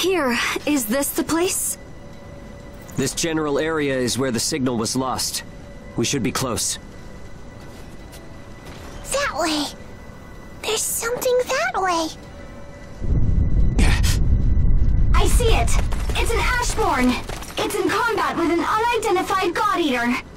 Here, is this the place? This general area is where the signal was lost. We should be close. That way! There's something that way! I see it! It's an Ashborn! It's in combat with an unidentified God Eater!